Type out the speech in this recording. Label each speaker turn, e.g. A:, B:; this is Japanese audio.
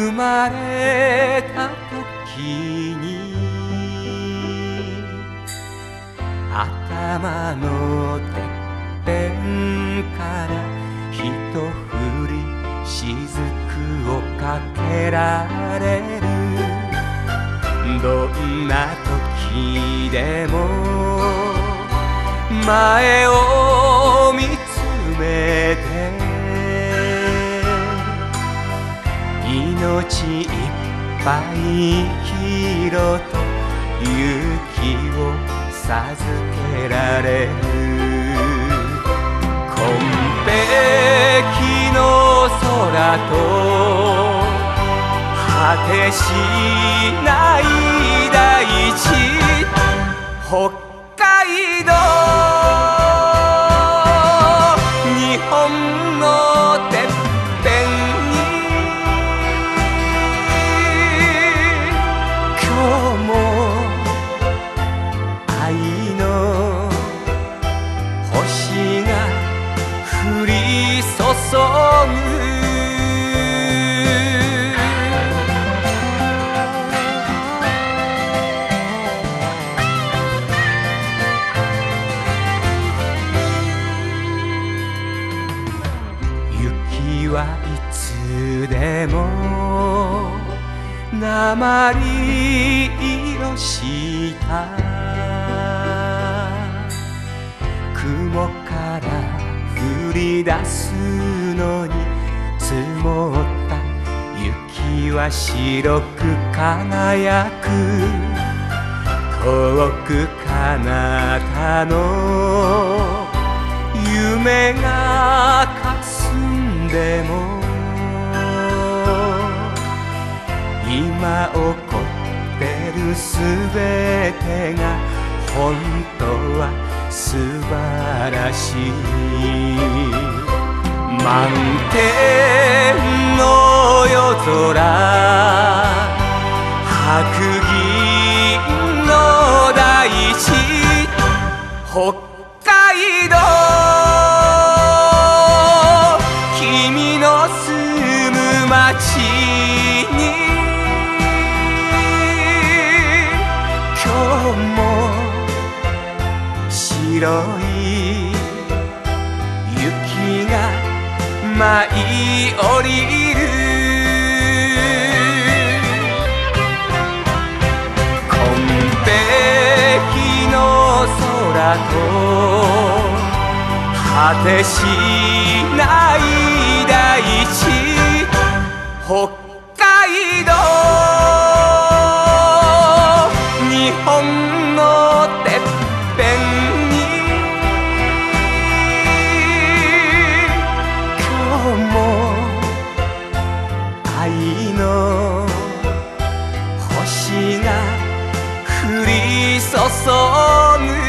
A: 生まれた時に頭のてっぺんから一振り雫をかけられる。どんな時でも前を見つめて命いっぱい火と勇気を授けられる。紺碧の空と果てしない大地、北海道日本のてっぺんに今日も愛の星が降り注ぐ。雪はいつでも鉛色した雲から降り出すのに積もった雪は白く輝く。遠く彼方の夢が霞んでも今起こってるすべてが本当は素晴らしい。満天の夜空、白銀の大地、北海道君の住む町に今日も白い雪が舞い降りる。紺碧の空と果てしない大地、北海道日本のてっぺんに今日も愛の星が降り注ぐ。